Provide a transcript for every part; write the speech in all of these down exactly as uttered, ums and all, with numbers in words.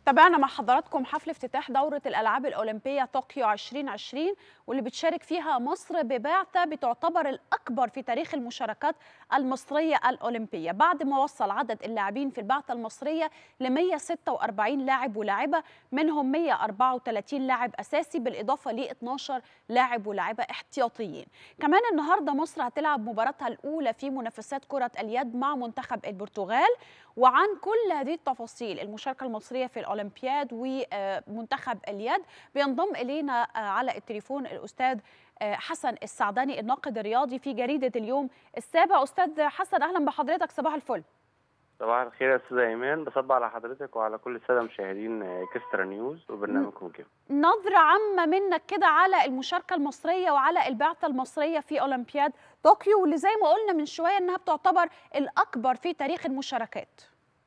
تابعنا مع حضراتكم حفل افتتاح دورة الألعاب الأولمبية طوكيو ألفين وعشرين واللي بتشارك فيها مصر ببعثة بتعتبر الأكبر في تاريخ المشاركات المصرية الأولمبية، بعد ما وصل عدد اللاعبين في البعثة المصرية ل مئة وستة وأربعين لاعب ولاعبة، منهم مئة وأربعة وثلاثين لاعب أساسي بالإضافة ل اثني عشر لاعب ولاعبة احتياطيين. كمان النهارده مصر هتلعب مباراتها الأولى في منافسات كرة اليد مع منتخب البرتغال. وعن كل هذه التفاصيل المشاركة المصرية في الأولمبياد ومنتخب اليد بينضم إلينا على التليفون الأستاذ حسن السعداني الناقد الرياضي في جريدة اليوم السابع. أستاذ حسن أهلا بحضرتك، صباح الفل. صباح الخير يا استاذه ايمان، بصبح على حضرتك وعلى كل الساده مشاهدين كسترا نيوز وبرنامجكم كده. نظره عامه منك كده على المشاركه المصريه وعلى البعثه المصريه في اولمبياد طوكيو، واللي زي ما قلنا من شويه انها بتعتبر الاكبر في تاريخ المشاركات.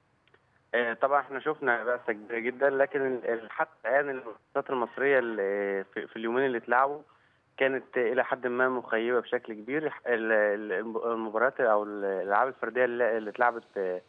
آه طبعا احنا شفنا بعثه كبيره جدا، لكن حتى الان المنافسات المصريه اللي في اليومين اللي اتلعبوا كانت الى حد ما مخيبه بشكل كبير. المباريات او الالعاب الفرديه اللي اتلعبت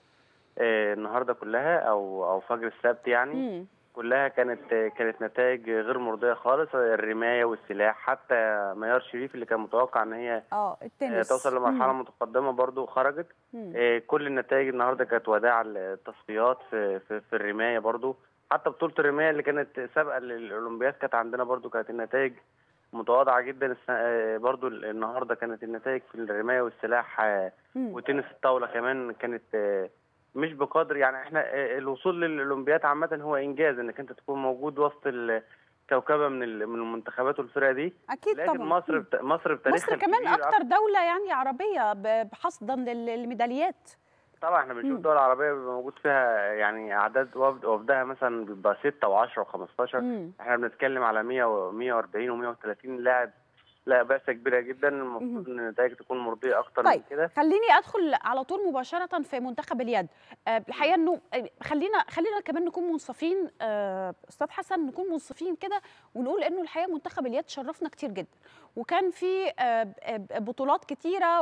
النهارده كلها او او فجر السبت يعني م. كلها كانت كانت نتائج غير مرضيه خالص. الرمايه والسلاح، حتى ميار شريف اللي كان متوقع ان هي اه التنس توصل لمرحله م. متقدمه برضو خرجت. م. كل النتائج النهارده كانت وداع التصفيات في, في في الرمايه برضو. حتى بطوله الرمايه اللي كانت سابقه للاولمبياد كانت عندنا برضو كانت النتائج متواضعه جدا. برضو النهارده كانت النتائج في الرمايه والسلاح م. وتنس الطاوله كمان كانت مش بقدر، يعني احنا الوصول للاولمبياد عامه هو انجاز انك انت تكون موجود وسط الكوكبه من من المنتخبات والفرق دي. اكيد لكن طبعا مصر بت... مصر بتاريخها مصر كمان اكتر دوله يعني عربيه بحصدا للميداليات. طبعا احنا بنشوف دول عربيه بيبقى موجود فيها يعني اعداد وفد وفدها مثلا بيبقى ستة وعشرة وخمستاشر. احنا بنتكلم على مئة ومئة وأربعين ومئة وثلاثين لاعب. لا بعثة كبيرة جدا، المفروض ان النتائج تكون مرضية اكتر طيب. من كده. خليني ادخل على طول مباشرة في منتخب اليد. أه الحقيقة انه خلينا خلينا كمان نكون منصفين أه استاذ حسن، نكون منصفين كده ونقول انه الحقيقة منتخب اليد شرفنا كتير جدا، وكان في أه بطولات كتيرة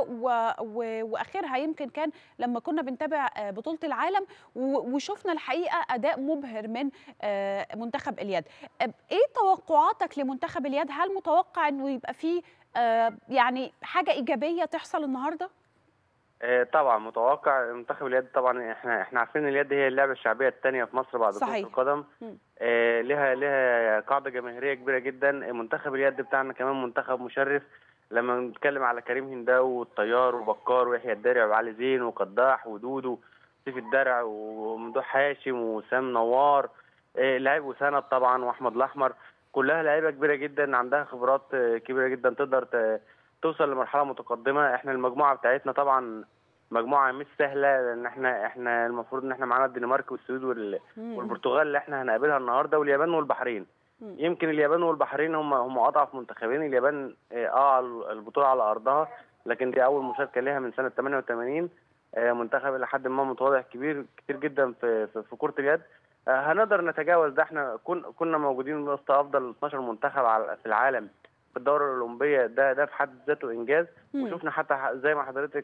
واخرها يمكن كان لما كنا بنتابع بطولة العالم وشفنا الحقيقة اداء مبهر من أه منتخب اليد. أه ايه توقعاتك لمنتخب اليد؟ هل متوقع انه يبقى فيه آه يعني حاجة إيجابية تحصل النهاردة؟ آه طبعا متوقع. منتخب اليد طبعا احنا احنا عارفين اليد هي اللعبة الشعبية الثانية في مصر بعد كرة القدم. آه لها لها قاعدة جماهيرية كبيرة جدا. منتخب اليد بتاعنا كمان منتخب مشرف. لما نتكلم على كريم هنداوي والطيار وبكار ويحيى الدرع وعلي زين وقداح ودودو سيف الدرع وممدوح هاشم وسام نوار، آه لاعب وسند طبعا واحمد الاحمر، كلها لعيبه كبيره جدا عندها خبرات كبيره جدا تقدر توصل لمرحله متقدمه. احنا المجموعه بتاعتنا طبعا مجموعه مش سهله، لان احنا احنا المفروض ان احنا معانا الدنمارك والسويد والبرتغال اللي احنا هنقابلها النهارده واليابان والبحرين. يمكن اليابان والبحرين هم هم اضعف منتخبين. اليابان اه البطوله على ارضها، لكن دي اول مشاركه لها من سنه ثمانية وثمانين. منتخب الى حد ما متواضع كبير كتير جدا في في, في كره اليد. هنقدر نتجاوز ده. احنا كنا موجودين وسط افضل اثناشر منتخب في العالم في الدوره الاولمبيه، ده ده في حد ذاته انجاز. مم. وشفنا حتى زي ما حضرتك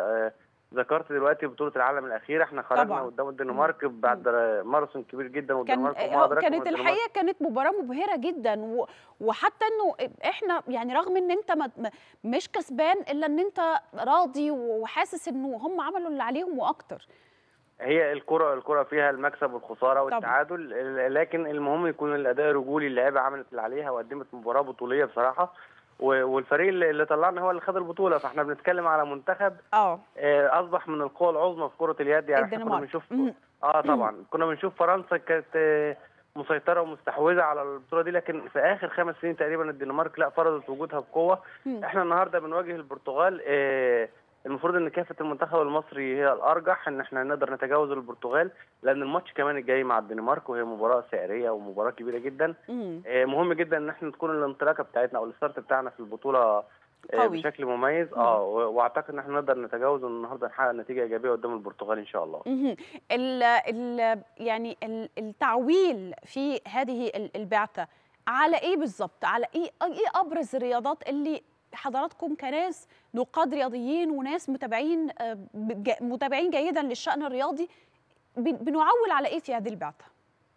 ذكرت دلوقتي بطوله العالم الاخيره احنا خرجنا طبعا قدام الدنمارك بعد ماراثون كبير جدا، والدنمارك كان كانت الحقيقه كانت مباراه مبهره جدا، وحتى انه احنا يعني رغم ان انت مش كسبان الا ان انت راضي وحاسس انه هم عملوا اللي عليهم واكتر. هي الكرة الكرة فيها المكسب والخسارة والتعادل، لكن المهم يكون الأداء رجولي. اللعيبة عملت اللي عليها وقدمت مباراة بطولية بصراحة، والفريق اللي طلعنا هو اللي خد البطولة. فاحنا بنتكلم على منتخب اه أصبح من القوى العظمى في كرة اليد. يعني احنا كنا بنشوف اه طبعا كنا بنشوف فرنسا كانت مسيطرة ومستحوذة على البطولة دي، لكن في آخر خمس سنين تقريبا الدنمارك لا فرضت وجودها بقوة. احنا النهارده بنواجه البرتغال. اه المفروض ان كافه المنتخب المصري هي الارجح ان احنا نقدر نتجاوز البرتغال، لان الماتش كمان الجاي مع الدنمارك وهي مباراه سعريه ومباراه كبيره جدا. آه مهم جدا ان احنا تكون الانطلاقه بتاعتنا او الستارت بتاعنا في البطوله آه بشكل مميز. اه واعتقد ان احنا نقدر نتجاوز والنهارده نحقق نتيجه ايجابيه قدام البرتغال ان شاء الله. ال ال يعني التعويل في هذه البعثه على ايه بالظبط؟ على ايه ايه ابرز الرياضات اللي حضراتكم كناس نقاد رياضيين وناس متابعين متابعين جيدا للشأن الرياضي بنعول على ايه في هذه البعثة؟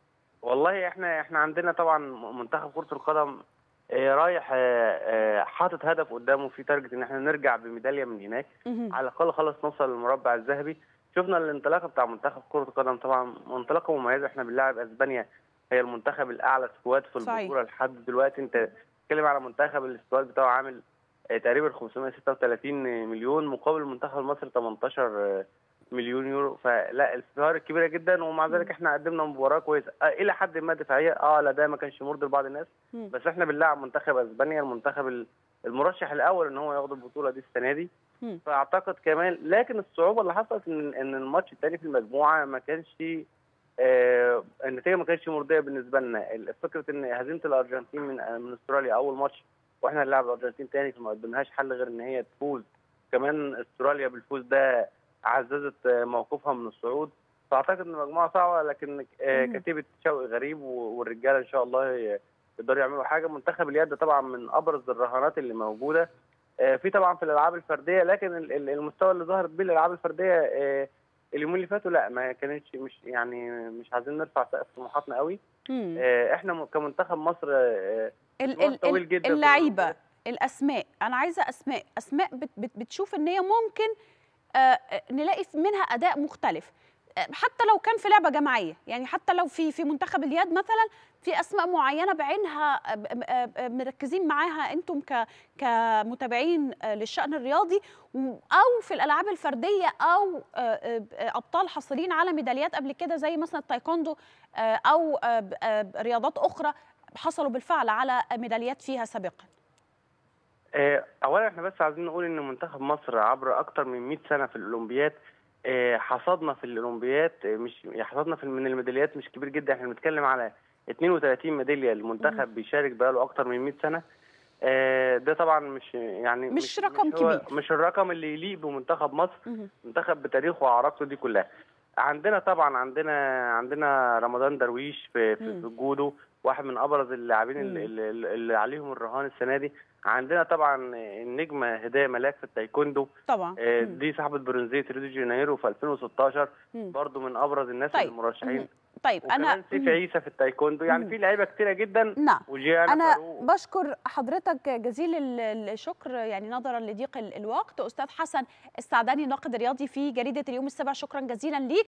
والله احنا احنا عندنا طبعا منتخب كرة القدم آه، رايح آه، آه، حاطط هدف قدامه في تارجت ان احنا نرجع بميداليه من هناك، على الاقل خالص نوصل للمربع الذهبي. شفنا الانطلاقه بتاع منتخب كرة القدم، طبعا منطلقه مميزه. احنا بنلاعب اسبانيا، هي المنتخب الاعلى سكواد في البطوله لحد دلوقتي. انت بتتكلم على منتخب السكواد بتاعه عامل آه، تقريبا خمسمائة وستة وثلاثين مليون، مقابل المنتخب المصري ثمانية عشر مليون يورو. فلا الفوارق كبيره جدا، ومع ذلك احنا قدمنا مباراه كويسه آه الى حد ما دفاعيه. اه لا ده ما كانش مرضي لبعض الناس، بس احنا بنلعب منتخب اسبانيا، المنتخب المرشح الاول ان هو ياخد البطوله دي السنه دي. فاعتقد كمان، لكن الصعوبه اللي حصلت ان ان الماتش الثاني في المجموعه ما كانش آه النتيجه ما كانتش مرضيه بالنسبه لنا. فكره ان هزيمه الارجنتين من من استراليا اول ماتش، واحنا نلعب الارجنتين ثاني، فما قدمناش حل غير ان هي تفوز. كمان استراليا بالفوز ده عززت موقفها من الصعود. فاعتقد ان المجموعه صعبه، لكن كتيبه شوقي غريب والرجاله ان شاء الله يقدروا يعملوا حاجه. منتخب اليد طبعا من ابرز الرهانات اللي موجوده في طبعا في الالعاب الفرديه، لكن المستوى اللي ظهرت بيه الالعاب الفرديه اليومين اللي فاتوا لا ما كانتش، مش يعني مش عايزين نرفع سقف طموحاتنا قوي. احنا كمنتخب مصر طويل جدا. اللعيبه الاسماء، انا عايزه اسماء اسماء بت بت بتشوف ان هي ممكن آه نلاقي منها اداء مختلف، آه حتى لو كان في لعبه جماعيه، يعني حتى لو في في منتخب اليد مثلا في اسماء معينه بعينها آه مركزين معاها انتم كمتابعين للشان الرياضي، او في الالعاب الفرديه، او ابطال حاصلين على ميداليات قبل كده زي مثلا التايكوندو او رياضات اخرى حصلوا بالفعل على ميداليات فيها سابقا. اولا احنا بس عايزين نقول ان منتخب مصر عبر اكثر من مئة سنه في الاولمبياد حصدنا في الاولمبياد، مش حصدنا في من الميداليات مش كبير جدا. احنا بنتكلم على اثنين وثلاثين ميداليه، المنتخب بيشارك بقاله اكثر من مئة سنه. ده طبعا مش يعني مش, مش رقم مش كبير، مش الرقم اللي يليق بمنتخب مصر، منتخب بتاريخه وعراقته دي كلها. عندنا طبعا عندنا عندنا رمضان درويش في في الجودو، واحد من ابرز اللاعبين اللي, اللي عليهم الرهان السنه دي. عندنا طبعا النجمه هدايه ملاك في التايكوندو طبعا، دي صاحبه برونزيه ريو دي جانيرو في ألفين وستاشر، برضو من ابرز الناس طيب. المرشحين. طيب انا سيف عيسى في التايكوندو، يعني في لعيبه كتيره جدا. نعم انا فاروق. بشكر حضرتك جزيل الشكر، يعني نظرا لضيق الوقت. استاذ حسن السعداني، ناقد رياضي في جريده اليوم السابع، شكرا جزيلا ليك.